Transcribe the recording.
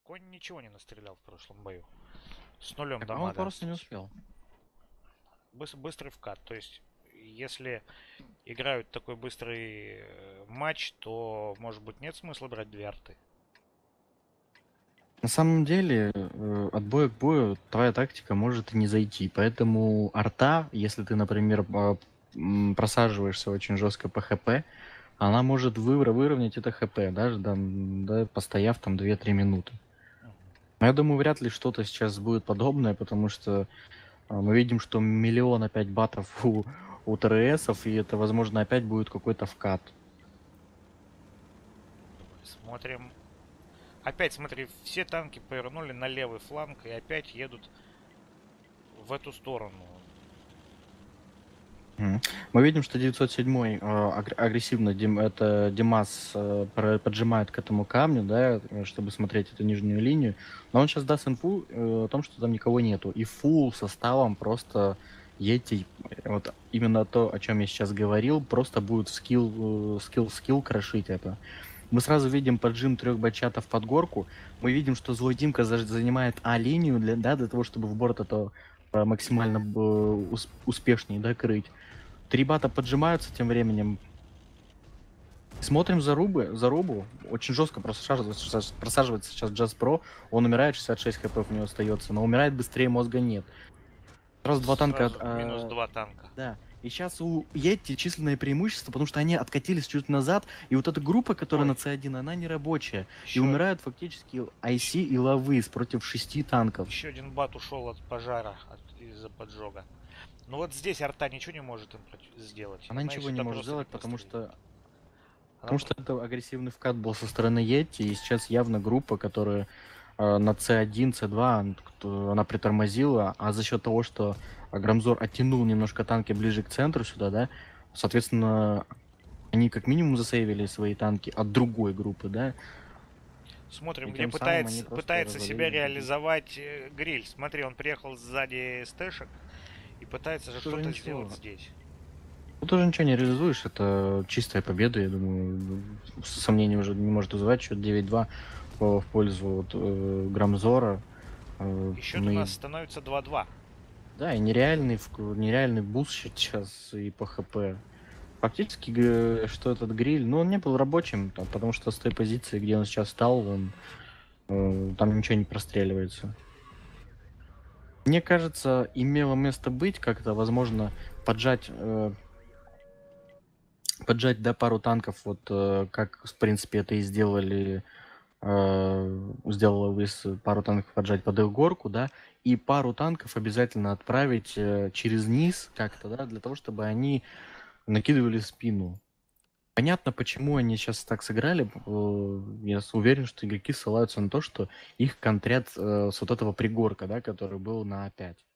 Конь ничего не настрелял в прошлом бою. С нулем Так, он дамага просто не остался. успел. Быстрый вкат. То есть, если играют такой быстрый матч, то, может быть, нет смысла брать две арты. На самом деле, от боя к бою твоя тактика может и не зайти. Поэтому арта, если ты, например, просаживаешься очень жестко по ХП, она может выровнять это ХП, даже там, да, постояв там 2-3 минуты. Но я думаю, вряд ли что-то сейчас будет подобное, потому что мы видим, что миллион опять батов у ТРСов, и это, возможно, опять будет какой-то вкат. Смотрим. Опять, смотри, все танки повернули на левый фланг и опять едут в эту сторону. Мы видим, что 907 агрессивно это Димас поджимает к этому камню, да, чтобы смотреть эту нижнюю линию. Но он сейчас даст инфу о том, что там никого нету. И фулл составом просто едьте. Вот именно то, о чем я сейчас говорил, просто будет скилл крошить это. Мы сразу видим поджим 3 бачатов под горку. Мы видим, что Злой Димка занимает А-линию для того, чтобы в борт это максимально успешнее, да, крыть. 3 бата поджимаются тем временем. Смотрим зарубу. Очень жестко просаживается сейчас Джаз Про. Он умирает, 66 хп у него остается, но умирает быстрее, мозга нет. Сразу 2 танка. Минус 2 танка. Да. И сейчас у Йети численное преимущество, потому что они откатились чуть назад, и вот эта группа, которая на C1, она не рабочая. И умирают фактически IC и Лавыс против 6 танков. Еще один бат ушел от пожара из-за поджога. Ну вот здесь арта ничего не может им сделать. Она ничего не может сделать, потому что это агрессивный вкат был со стороны Йети, и сейчас явно группа, которая на C1, C2, она притормозила, а за счет того, что Грамзор оттянул немножко танки ближе к центру сюда, да, соответственно, они как минимум засейвили свои танки от другой группы, да. Смотрим, где пытается себя реализовать Гриль. Смотри, он приехал сзади стэшек и пытается же что-то сделать здесь. Тут уже ничего не реализуешь, это чистая победа, я думаю, сомнений уже не может вызывать, счет 9-2 в пользу Грамзора. И счет у нас становится 2-2. Да, и нереальный буст сейчас и по ХП. Фактически, что этот Гриль, ну, он не был рабочим, потому что с той позиции, где он сейчас стал, он там ничего не простреливается. Мне кажется, имело место быть как-то, возможно, поджать, да, пару танков, вот как, в принципе, это и сделала Выс, пару танков поджать под их горку, да, и пару танков обязательно отправить через низ как-то, да, для того, чтобы они накидывали спину. Понятно, почему они сейчас так сыграли. Я уверен, что игроки ссылаются на то, что их контрят с вот этого пригорка, да, который был на А5.